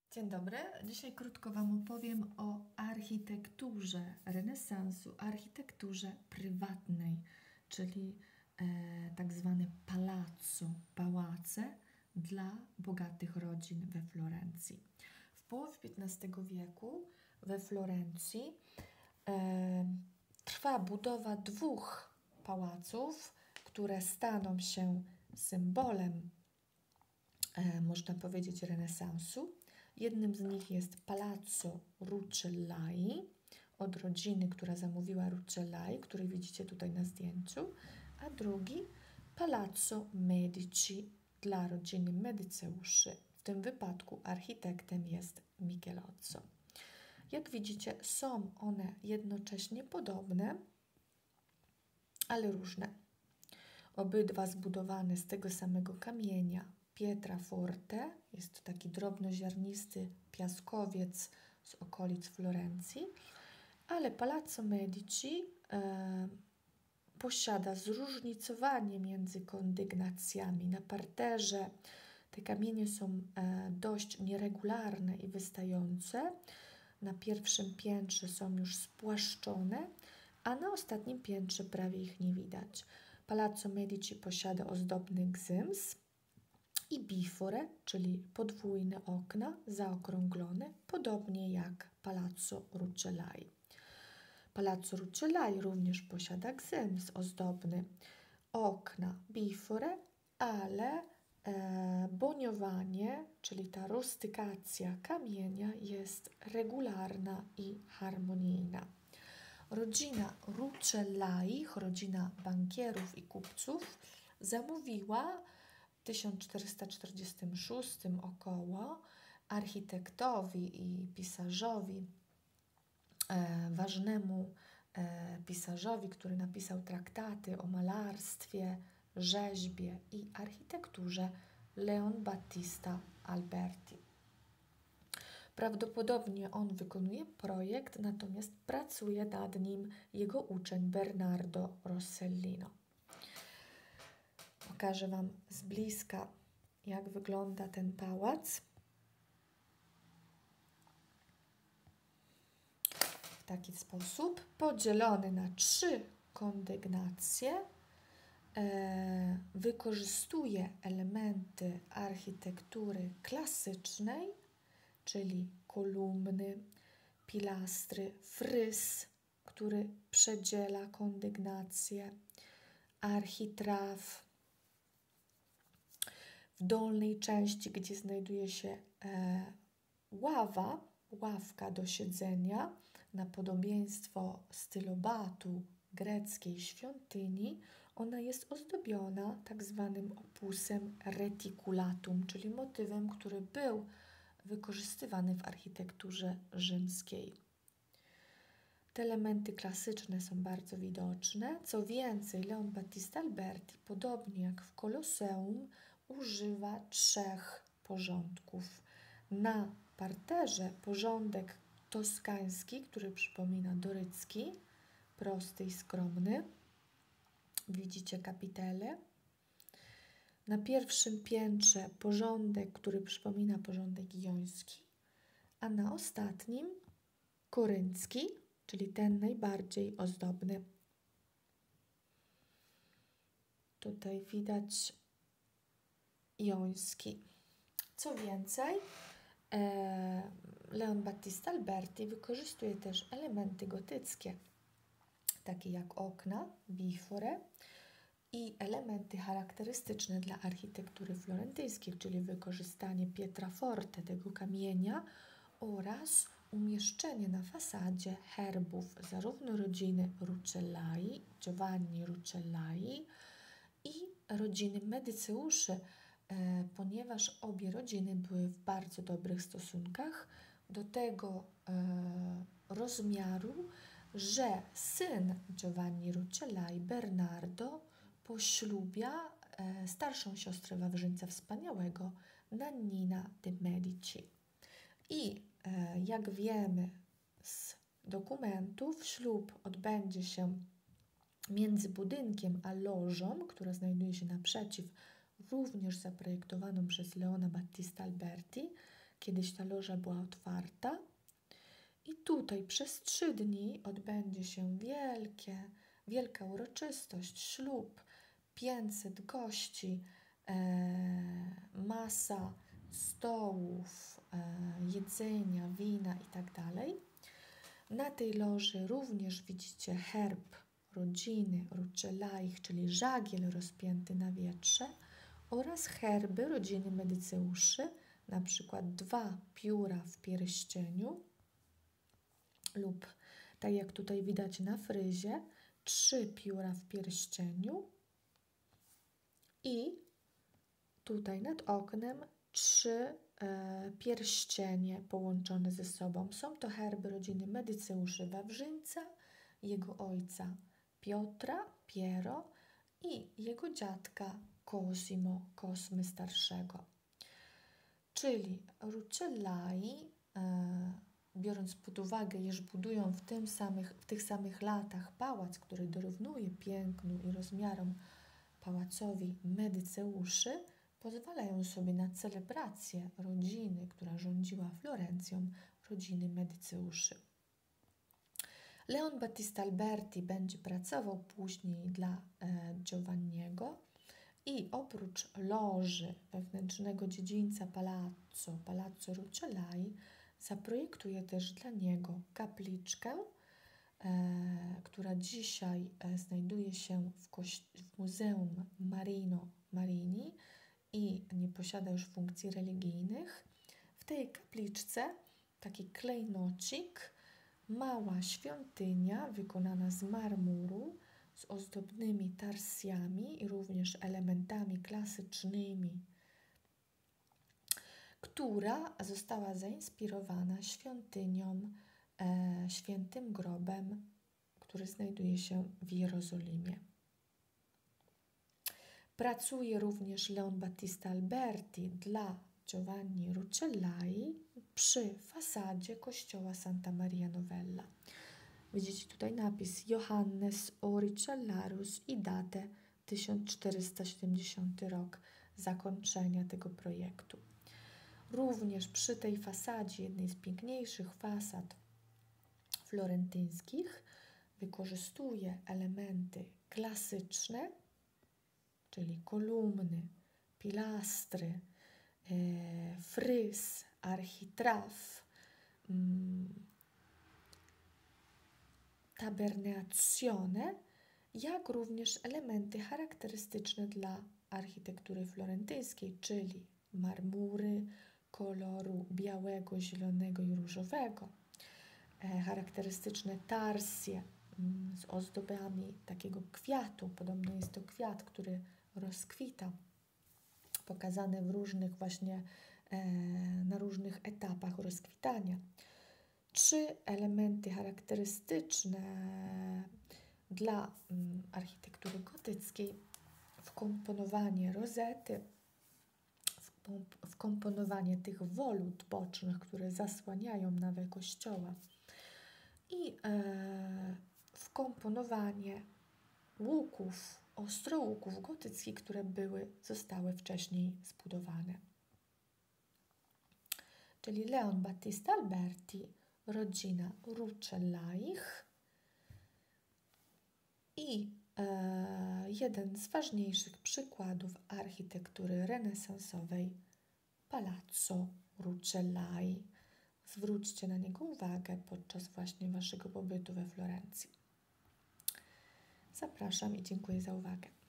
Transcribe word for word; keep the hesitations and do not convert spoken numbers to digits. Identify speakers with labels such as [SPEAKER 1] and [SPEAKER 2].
[SPEAKER 1] Dzień dobry. Dzisiaj krótko Wam opowiem o architekturze renesansu, architekturze prywatnej, czyli e, tak zwane palazzo, pałace dla bogatych rodzin we Florencji. W połowie piętnastego wieku we Florencji e, trwa budowa dwóch pałaców, które staną się symbolem, e, można powiedzieć, renesansu. Jednym z nich jest Palazzo Rucellai od rodziny, która zamówiła Rucellai, który widzicie tutaj na zdjęciu, a drugi Palazzo Medici dla rodziny Medyceuszy. W tym wypadku architektem jest Michelozzo. Jak widzicie, są one jednocześnie podobne, ale różne. Obydwa zbudowane z tego samego kamienia, Pietraforte, jest to taki drobnoziarnisty piaskowiec z okolic Florencji, ale Palazzo Medici e, posiada zróżnicowanie między kondygnacjami. Na parterze te kamienie są e, dość nieregularne i wystające. Na pierwszym piętrze są już spłaszczone, a na ostatnim piętrze prawie ich nie widać. Palazzo Medici posiada ozdobny gzyms i biforę, czyli podwójne okna zaokrąglone, podobnie jak Palazzo Rucellai. Palazzo Rucellai również posiada gzyms ozdobny, okna biforę, ale e, boniowanie, czyli ta rustykacja kamienia jest regularna i harmonijna. Rodzina Rucellai, rodzina bankierów i kupców, zamówiła w tysiąc czterysta czterdziestym szóstym około architektowi i pisarzowi, e, ważnemu e, pisarzowi, który napisał traktaty o malarstwie, rzeźbie i architekturze, Leon Battista Alberti. Prawdopodobnie on wykonuje projekt, natomiast pracuje nad nim jego uczeń Bernardo Rossellino. Pokażę Wam z bliska, jak wygląda ten pałac. W taki sposób, podzielony na trzy kondygnacje, e, wykorzystuje elementy architektury klasycznej, czyli kolumny, pilastry, fryz, który przedziela kondygnację, architraw. W dolnej części, gdzie znajduje się e, ława, ławka do siedzenia, na podobieństwo stylobatu greckiej świątyni, ona jest ozdobiona tak zwanym opusem reticulatum, czyli motywem, który był wykorzystywany w architekturze rzymskiej. Te elementy klasyczne są bardzo widoczne. Co więcej, Leon Battista Alberti, podobnie jak w Koloseum, używa trzech porządków. Na parterze porządek toskański, który przypomina dorycki, prosty i skromny. Widzicie kapitelę. Na pierwszym piętrze porządek, który przypomina porządek joński, a na ostatnim koryncki, czyli ten najbardziej ozdobny. Tutaj widać joński. Co więcej, e, Leon Battista Alberti wykorzystuje też elementy gotyckie, takie jak okna, biforę i elementy charakterystyczne dla architektury florentyjskiej, czyli wykorzystanie pietraforte, tego kamienia, oraz umieszczenie na fasadzie herbów zarówno rodziny Rucellai, Giovanni Rucellai i rodziny Medyceuszy, e, ponieważ obie rodziny były w bardzo dobrych stosunkach, do tego e, rozmiaru, że syn Giovanni Rucellai, Bernardo, poślubia e, starszą siostrę Wawrzyńca Wspaniałego, Nannina de Medici. I e, jak wiemy z dokumentów, ślub odbędzie się między budynkiem a lożą, która znajduje się naprzeciw, również zaprojektowaną przez Leona Battista Alberti. Kiedyś ta loża była otwarta i tutaj przez trzy dni odbędzie się wielkie, wielka uroczystość, ślub, pięćset gości, e, masa stołów, e, jedzenia, wina itd. Na tej loży również widzicie herb rodziny Rucellai, czyli żagiel rozpięty na wietrze, oraz herby rodziny Medyceuszy, na przykład dwa pióra w pierścieniu lub, tak jak tutaj widać na fryzie, trzy pióra w pierścieniu i tutaj nad oknem trzy e, pierścienie połączone ze sobą. Są to herby rodziny Medyceuszy Wawrzyńca, jego ojca Piotra, Piero i jego dziadka Cosimo, Kosmy starszego. Czyli Rucellai, e, biorąc pod uwagę, iż budują w, tym samych, w tych samych latach pałac, który dorównuje pięknu i rozmiarom pałacowi Medyceuszy, pozwalają sobie na celebrację rodziny, która rządziła Florencją, rodziny Medyceuszy. Leon Battista Alberti będzie pracował później dla e, Giovanniego i oprócz loży wewnętrznego dziedzińca palazzo, Palazzo Rucellai, zaprojektuje też dla niego kapliczkę, e, która dzisiaj e, znajduje się w, w Muzeum Marino Marini i nie posiada już funkcji religijnych. W tej kapliczce taki klejnocik, mała świątynia wykonana z marmuru, z ozdobnymi tarsjami i również elementami klasycznymi, która została zainspirowana świątynią, e, świętym grobem, który znajduje się w Jerozolimie. Pracuje również Leon Battista Alberti dla Giovanni Rucellai przy fasadzie kościoła Santa Maria Novella. Widzicie tutaj napis Johannes Auricellarius i datę tysiąc czterysta siedemdziesiąty rok zakończenia tego projektu. Również przy tej fasadzie, jednej z piękniejszych fasad florentyńskich, wykorzystuje elementy klasyczne, czyli kolumny, pilastry, e, fryz, architraw, mm, tabernazione, jak również elementy charakterystyczne dla architektury florentyńskiej, czyli marmury koloru białego, zielonego i różowego, e, charakterystyczne tarsje mm, z ozdobami takiego kwiatu. Podobno jest to kwiat, który rozkwita, pokazane w różnych właśnie, e, na różnych etapach rozkwitania. Trzy elementy charakterystyczne dla mm, architektury gotyckiej: wkomponowanie rozety, wkomponowanie tych wolut bocznych, które zasłaniają nawę kościoła i e, wkomponowanie łuków, ostrołuków gotyckich, które były, zostały wcześniej zbudowane. Czyli Leon Battista Alberti, rodzina Rucellaich i e, jeden z ważniejszych przykładów architektury renesansowej, Palazzo Rucellai. Zwróćcie na niego uwagę podczas właśnie waszego pobytu we Florencji. Zapraszam i dziękuję za uwagę.